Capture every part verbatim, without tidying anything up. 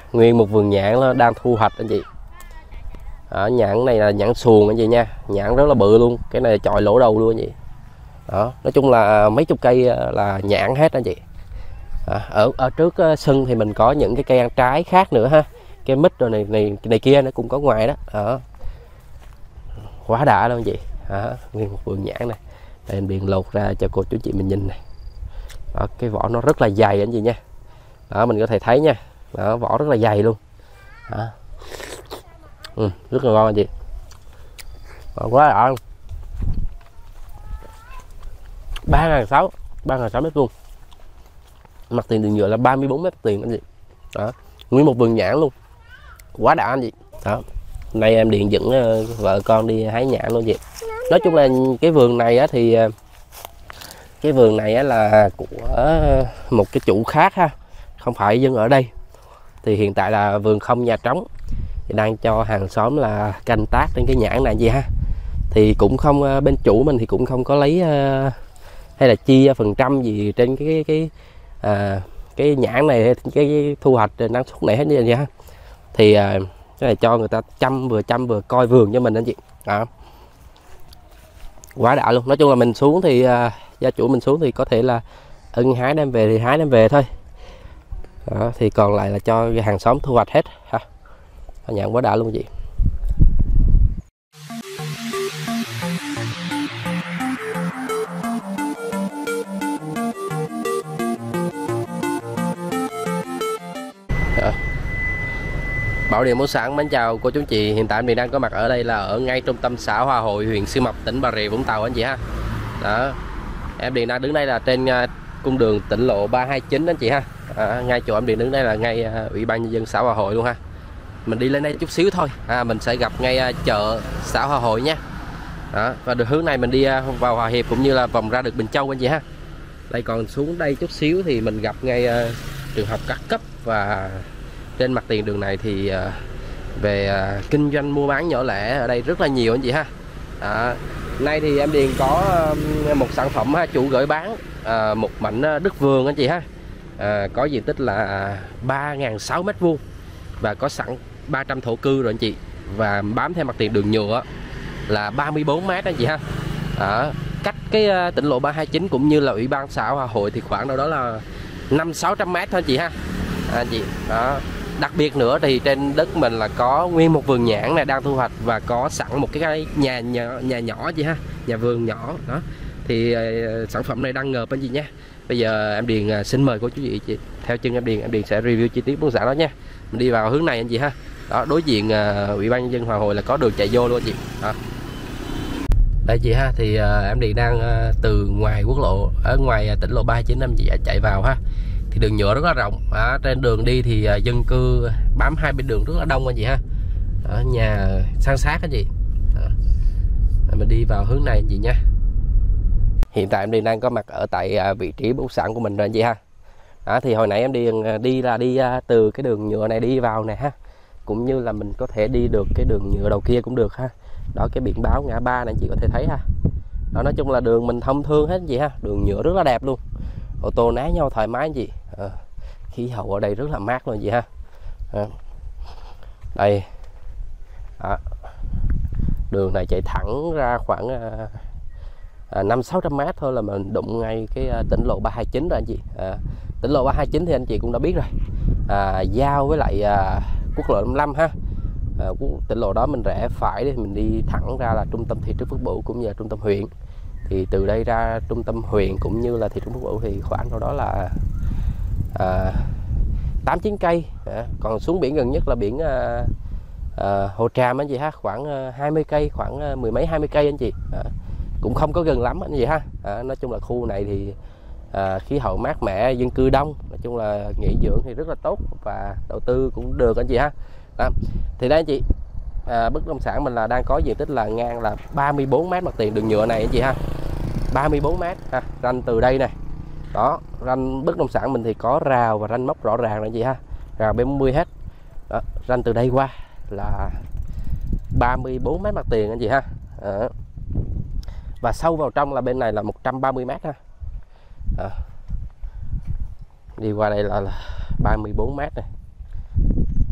Nguyên một vườn nhãn nó đang thu hoạch anh chị. Đó, nhãn này là nhãn xuồng anh chị nha, nhãn rất là bự luôn, cái này chọi lỗ đầu luôn anh chị. Đó, nói chung là mấy chục cây là nhãn hết anh chị. Đó, ở ở trước sân thì mình có những cái cây ăn trái khác nữa ha, cây mít rồi này này này kia nó cũng có ngoài đó. Đó, quá đã luôn anh chị. Đó, nguyên một vườn nhãn này. Đây anh Điền lột ra cho cô chú chị mình nhìn này. Đó, cái vỏ nó rất là dày anh chị nha. Đó, mình có thể thấy nha. Đó, vỏ rất là dày luôn. Đó. Ừ, rất là ngon anh chị. Đó, quá đã luôn. ba ngàn sáu ba ngàn sáu mét vuông. Mặt tiền đường nhựa là ba mươi bốn mét tiền anh chị. Đó, nguyên một vườn nhãn luôn. Quá đã anh chị. Đó. Nay em Điền dẫn vợ con đi hái nhãn luôn chị. Nói chung là cái vườn này á thì cái vườn này á là của một cái chủ khác ha, không phải dân ở đây. Thì hiện tại là vườn không nhà trống, thì đang cho hàng xóm là canh tác trên cái nhãn này gì ha. Thì cũng không, bên chủ mình thì cũng không có lấy hay là chia phần trăm gì trên cái cái cái, à, cái nhãn này, cái, cái thu hoạch năng suất này hết như vậy ha. Thì à, cái này cho người ta chăm vừa chăm vừa coi vườn cho mình anh chị. Đó, quá đã luôn. Nói chung là mình xuống thì à, gia chủ mình xuống thì có thể là ưng hái đem về thì hái đem về thôi. Đó, thì còn lại là cho hàng xóm thu hoạch hết ha. Nhãn quá đã luôn chị. Đó. Bảo Điền Muỗng Sản mến chào cô chú chị. Hiện tại mình đang có mặt ở đây là ở ngay trung tâm xã Hòa Hội, huyện Xuyên Mộc, tỉnh Bà Rịa Vũng Tàu anh chị ha. Đó, em Điền đang đứng đây là trên uh, cung đường tỉnh lộ ba hai chín anh chị ha. À, ngay chỗ em Điền đứng đây là ngay uh, ủy ban nhân dân xã Hòa Hội luôn ha. Mình đi lên đây chút xíu thôi, à, mình sẽ gặp ngay uh, chợ xã Hòa Hội nha. Đó, và được hướng này mình đi uh, vào Hòa Hiệp cũng như là vòng ra được Bình Châu anh chị ha. Đây còn xuống đây chút xíu thì mình gặp ngay uh, trường học các cấp, và trên mặt tiền đường này thì uh, về uh, kinh doanh mua bán nhỏ lẻ ở đây rất là nhiều anh chị ha. Đó, nay thì em Điền có um, một sản phẩm ha, chủ gửi bán uh, một mảnh đất vườn anh chị ha. Uh, có diện tích là ba ngàn sáu mét vuông và có sẵn ba trăm thổ cư rồi anh chị, và bám theo mặt tiền đường nhựa là ba mươi bốn mét anh chị ha. Đó, cách cái uh, tỉnh lộ ba hai chín cũng như là ủy ban xã Hòa Hội thì khoảng đâu đó là năm sáu trăm mét thôi anh chị ha. À, anh chị. Đó, đặc biệt nữa thì trên đất mình là có nguyên một vườn nhãn này đang thu hoạch, và có sẵn một cái nhà nhà, nhà nhỏ chị ha, nhà vườn nhỏ đó. Thì uh, sản phẩm này đang ngợp anh chị nha. Bây giờ em Điền uh, xin mời cô chú chị, chị theo chân em Điền, em Điền sẽ review chi tiết bất sản đó nha. Mình đi vào hướng này anh chị ha. Đó, đối diện uh, ủy ban nhân dân Hòa Hội là có đường chạy vô luôn anh chị. Đó. Đây chị ha, thì uh, em Điền đang uh, từ ngoài quốc lộ, ở ngoài uh, tỉnh lộ ba hai chín em chị chạy vào ha. Thì đường nhựa rất là rộng. Đó, trên đường đi thì uh, dân cư bám hai bên đường rất là đông anh chị ha. Đó, nhà san sát anh chị. Đó. Mình đi vào hướng này anh chị nha. Hiện tại em Điền đang có mặt ở tại uh, vị trí bất động sản của mình rồi anh chị ha. Đó, thì hồi nãy em Điền uh, đi là đi uh, từ cái đường nhựa này đi vào này ha, cũng như là mình có thể đi được cái đường nhựa đầu kia cũng được ha. Đó, cái biển báo ngã ba này anh chị có thể thấy ha. Đó, nói chung là đường mình thông thương hết anh chị ha, đường nhựa rất là đẹp luôn, ô tô ná nhau thoải mái anh chị. À, khí hậu ở đây rất là mát luôn anh chị ha. À, đây. Đó. Đường này chạy thẳng ra khoảng à, năm sáu trăm mét thôi là mình đụng ngay cái à, tỉnh lộ ba hai chín rồi anh chị. À, tỉnh lộ ba hai chín thì anh chị cũng đã biết rồi, à, giao với lại à, quốc lộ năm mươi lăm ha. À, tỉnh lộ đó mình rẽ phải thì mình đi thẳng ra là trung tâm thị trấn Phước Bửu cũng như là trung tâm huyện. Thì từ đây ra trung tâm huyện cũng như là thị trấn Phước Bửu thì khoảng đâu đó là à, tám chín cây. À, còn xuống biển gần nhất là biển à, à, Hồ Tràm anh chị ha, khoảng à, hai mươi cây, khoảng à, mười mấy hai mươi cây anh chị. À, cũng không có gần lắm anh chị ha. À, nói chung là khu này thì à, khí hậu mát mẻ, dân cư đông, nói chung là nghỉ dưỡng thì rất là tốt, và đầu tư cũng được anh chị ha. Đó. Thì đây anh chị, à, bất động sản mình là đang có diện tích là ngang là ba mươi bốn mét mặt tiền đường nhựa này anh chị ha, ba mươi bốn mét ha, ranh từ đây này. Đó, ranh bất động sản mình thì có rào và ranh mốc rõ ràng anh chị ha, rào B bốn mươi hết. Đó, ranh từ đây qua là ba mươi bốn mét mặt tiền anh chị ha. Đó. Và sâu vào trong là bên này là một trăm ba mươi mét ha. Đó. Đi qua đây là, là ba mươi bốn mét này.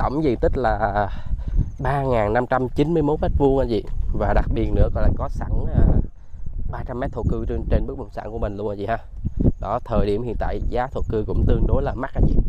tổng diện tích là ba nghìn năm trăm chín mươi mốt mét vuông anh chị. Và đặc biệt nữa còn là có sẵn ba trăm mét thổ cư trên, trên bất động sản của mình luôn anh chị ha. Đó, thời điểm hiện tại giá thổ cư cũng tương đối là mắc anh chị.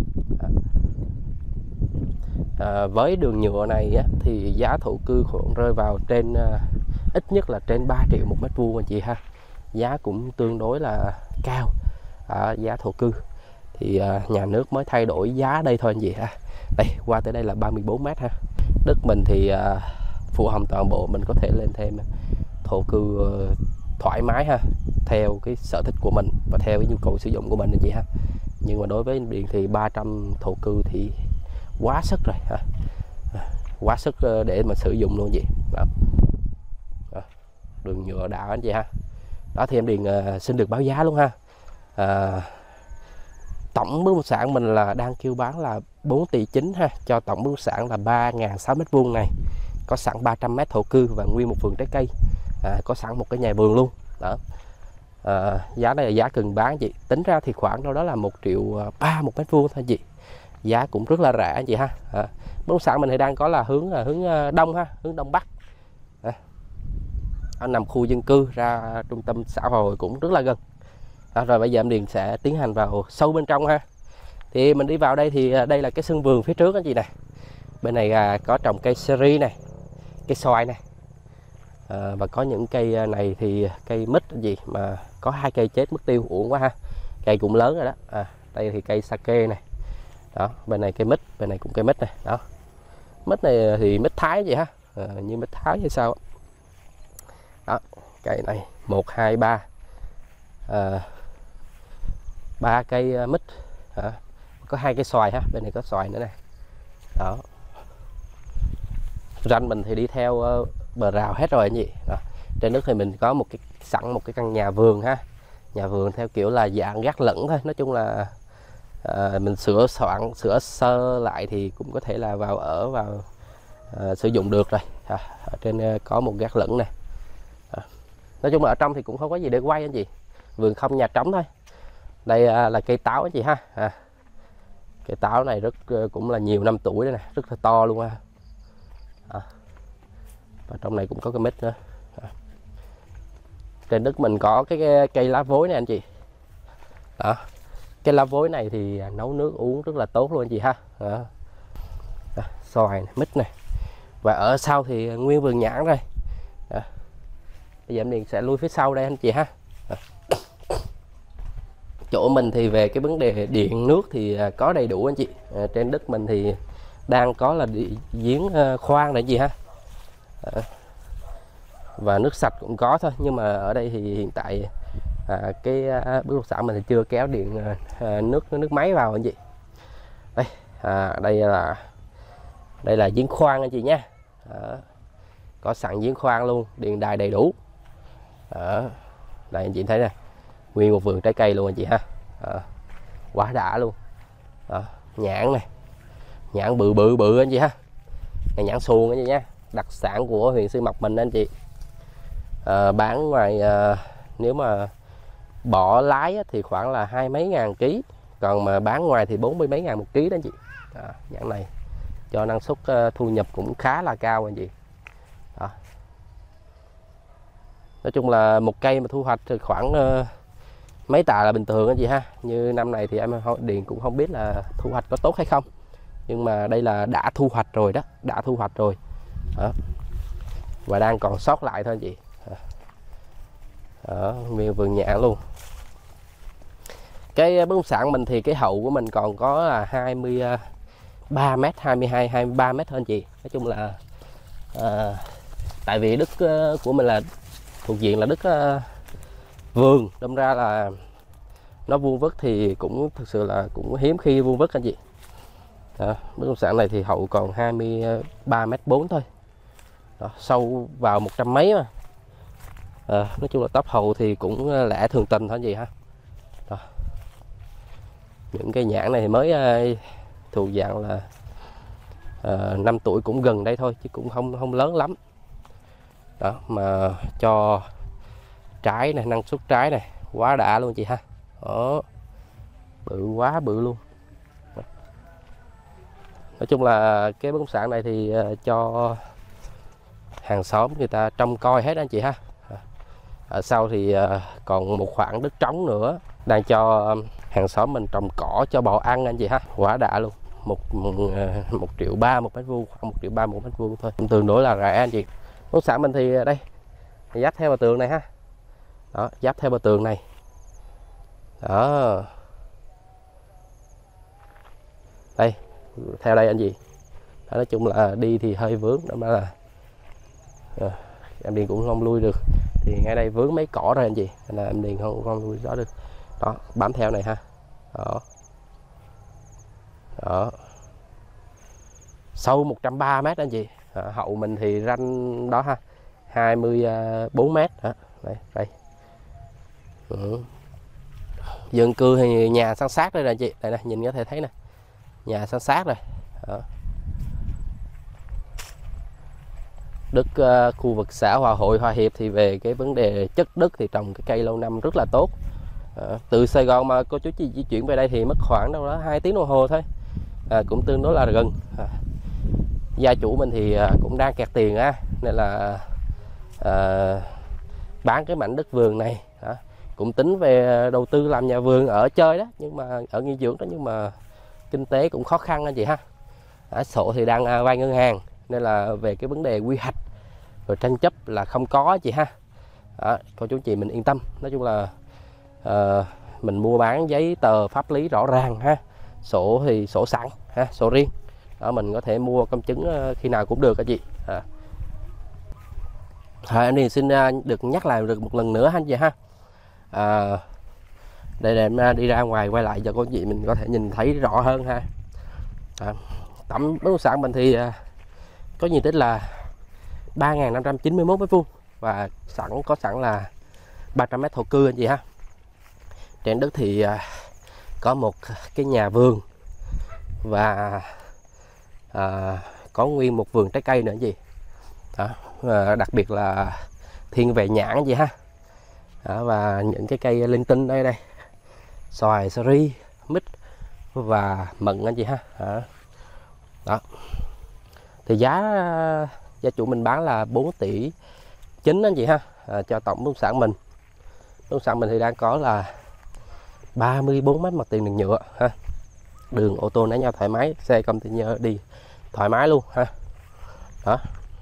À, với đường nhựa này á, thì giá thổ cư khoảng rơi vào trên uh, ít nhất là trên ba triệu một mét vuông anh chị ha. Giá cũng tương đối là cao. À, giá thổ cư thì uh, nhà nước mới thay đổi giá đây thôi anh chị ha. Đây, qua tới đây là ba mươi bốn mét ha. Đất mình thì uh, phụ hồng toàn bộ, mình có thể lên thêm thổ cư uh, thoải mái ha, theo cái sở thích của mình và theo cái nhu cầu sử dụng của mình anh chị ha. Nhưng mà đối với điện thì ba trăm thổ cư thì quá sức rồi ha, quá sức để mà sử dụng luôn gì đó. Đó, đường nhựa đạo anh chị ha. Đó thì em Điền uh, xin được báo giá luôn ha. À, tổng bất động sản mình là đang kêu bán là bốn tỷ chín ha, cho tổng bất động sản là ba nghìn sáu trăm mét vuông này, có sẵn ba trăm mét thổ cư và nguyên một vườn trái cây, à, có sẵn một cái nhà vườn luôn đó. À, giá này là giá cần bán chị, tính ra thì khoảng đâu đó là một triệu ba một mét vuông thôi chị, giá cũng rất là rẻ anh chị ha. À, bất động sản mình thì đang có là hướng là hướng đông ha, hướng đông bắc, à, ở nằm khu dân cư ra trung tâm xã Hòa Hội cũng rất là gần. À, rồi bây giờ em Điền sẽ tiến hành vào sâu bên trong ha. Thì mình đi vào đây thì đây là cái sân vườn phía trước anh chị này. Bên này à, có trồng cây seri này, cây xoài này, à, và có những cây này thì cây mít gì mà có hai cây chết mất tiêu, uổng quá ha. Cây cũng lớn rồi đó. À, đây thì cây sake này. Đó, bên này cây mít, bên này cũng cây mít này. Đó, mít này thì mít Thái vậy ha, à, như mít Thái hay sao. Đó, cây này một hai ba à, ba cây mít, à, có hai cây xoài ha, bên này có xoài nữa này. Đó, ranh mình thì đi theo uh, bờ rào hết rồi anh chị. Đó, trên nước thì mình có một cái sẵn một cái căn nhà vườn ha, nhà vườn theo kiểu là dạng gác lửng thôi. Nói chung là à, mình sửa soạn sửa sơ lại thì cũng có thể là vào ở vào à, sử dụng được rồi. À, ở trên uh, có một gác lửng này. À, nói chung là ở trong thì cũng không có gì để quay anh chị, vườn không, nhà trống thôi. Đây à, là cây táo anh chị ha. À, cây táo này rất cũng là nhiều năm tuổi đây này, rất là to luôn ha. À, và trong này cũng có cái mít nữa. À, trên đất mình có cái, cái cây lá vối này anh chị. Đó, cái lá vối này thì nấu nước uống rất là tốt luôn anh chị ha. Đó. Đó, xoài này, mít này, và ở sau thì nguyên vườn nhãn đây. Đó. Bây giờ em Điền sẽ lui phía sau đây anh chị ha. Đó. Chỗ mình thì về cái vấn đề điện nước thì có đầy đủ anh chị. À, trên đất mình thì đang có là giếng khoan này anh chị ha. À, và nước sạch cũng có thôi, nhưng mà ở đây thì hiện tại à, cái à, bất động sản mình thì chưa kéo điện à, nước nước máy vào anh chị. Đây, à, đây là đây là giếng khoan anh chị nha. Đó, có sẵn giếng khoan luôn, điện đài đầy đủ. Đó, đây anh chị thấy nè, nguyên một vườn trái cây luôn anh chị ha. Đó, quá đã luôn. Đó, nhãn này, nhãn bự bự bự anh chị ha, này nhãn xuồng anh chị nha, đặc sản của huyện Xuyên Mộc mình anh chị. À, bán ngoài à, nếu mà bỏ lái thì khoảng là hai mấy ngàn ký, còn mà bán ngoài thì bốn mươi mấy ngàn một ký đó anh chị. À, nhãn này cho năng suất uh, thu nhập cũng khá là cao anh chị. Đó. Nói chung là một cây mà thu hoạch thì khoảng uh, mấy tạ là bình thường anh chị ha. Như năm này thì em Điền cũng không biết là thu hoạch có tốt hay không, nhưng mà đây là đã thu hoạch rồi đó, đã thu hoạch rồi. Đó. Và đang còn sót lại thôi anh chị. Đó, nguyên vườn nhãn luôn. Cái bất động sản mình thì cái hậu của mình còn có là hai mươi ba mét, hai mươi hai, hai mươi ba mét thôi anh chị. Nói chung là à, tại vì đất của mình là thuộc diện là đất uh, vườn, đâm ra là nó vuông vức thì cũng thực sự là cũng hiếm khi vuông vức anh chị. Đó, bất động sản này thì hậu còn hai mươi ba mét bốn thôi. Đó, sâu vào một trăm mấy mà. À, nói chung là tóc hậu thì cũng lẻ thường tình thôi anh chị ha. Đó. Những cây nhãn này thì mới uh, thuộc dạng là uh, năm tuổi cũng gần đây thôi, chứ cũng không không lớn lắm. Đó, mà cho trái này, năng suất trái này quá đã luôn chị ha. Đó, bự quá bự luôn. Nói chung là cái bất động sản này thì cho hàng xóm người ta trông coi hết anh chị ha. Ở sau thì còn một khoảng đất trống nữa đang cho hàng xóm mình trồng cỏ cho bò ăn anh chị ha, quá đã luôn. một một triệu ba một mét vuông, khoảng một triệu ba một mét vuông thôi, cũng tương đối là rẻ anh chị. Bất động sản mình thì đây giáp theo bờ tường này ha, đó giáp theo bờ tường này đó, đây theo đây anh chị. Đó, nói chung là đi thì hơi vướng đó mà là à, em Điền cũng không lui được, thì ngay đây vướng mấy cỏ rồi anh chị, nên là em Điền không không lui rõ được. Đó bám theo này ha, đó đó, sâu một trăm ba mươi mét anh chị. À, hậu mình thì ranh đó ha, hai mươi bốn mét đó. Đây, đây. Ừ. Dân cư thì nhà san sát đây nè anh chị, đây nè nhìn có thể thấy nè, nhà san sát rồi đó. Đất uh, khu vực xã Hòa Hội, Hòa Hiệp thì về cái vấn đề chất đất thì trồng cái cây lâu năm rất là tốt. À, từ Sài Gòn mà cô chú chị di chuyển về đây thì mất khoảng đâu đó hai tiếng đồng hồ thôi, à, cũng tương đối là gần. À, gia chủ mình thì à, cũng đang kẹt tiền á, nên là à, bán cái mảnh đất vườn này, à, cũng tính về đầu tư làm nhà vườn ở chơi đó, nhưng mà ở nghỉ dưỡng đó, nhưng mà kinh tế cũng khó khăn anh chị ha. À, sổ thì đang à, vay ngân hàng, nên là về cái vấn đề quy hoạch rồi tranh chấp là không có chị ha. Đó, cô chú chị mình yên tâm. Nói chung là uh, mình mua bán giấy tờ pháp lý rõ ràng ha, sổ thì sổ sẵn ha, sổ riêng đó, mình có thể mua công chứng uh, khi nào cũng được các chị. À. Thôi em thì xin uh, được nhắc lại được một lần nữa anh chị ha. À, đây là em uh, đi ra ngoài quay lại cho cô chị mình có thể nhìn thấy rõ hơn ha. À, tổng bất động sản mình thì uh, có diện tích là ba nghìn năm trăm chín mươi mốt mét vuông và sẵn có sẵn là ba trăm mét thổ cư anh chị ha. Trên đất thì uh, có một cái nhà vườn và uh, có nguyên một vườn trái cây nữa anh chị. Đó, uh, đặc biệt là thiên về nhãn anh chị ha. Đó, và những cái cây linh tinh đây đây, xoài, sari, mít và mận anh chị ha. Đó. Đó. Thì giá gia chủ mình bán là bốn tỷ chín anh chị ha, à, cho tổng bất động sản mình. Bất động sản mình thì đang có là ba mươi bốn mét mặt tiền đường nhựa ha, đường ô tô né nhau thoải mái, xe container đi thoải mái luôn ha. Đó.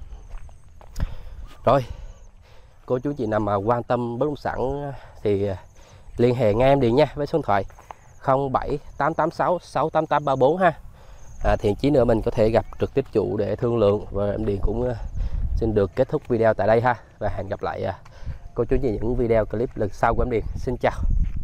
Rồi cô chú chị nào mà quan tâm bất động sản thì liên hệ ngay em Điền nha, với số điện thoại không bảy tám tám sáu sáu tám tám ba bốn ha. À, thì chí nữa mình có thể gặp trực tiếp chủ để thương lượng. Và em Điền cũng uh, xin được kết thúc video tại đây ha, và hẹn gặp lại uh, cô chú chị những video clip lần sau của em Điền. Xin chào.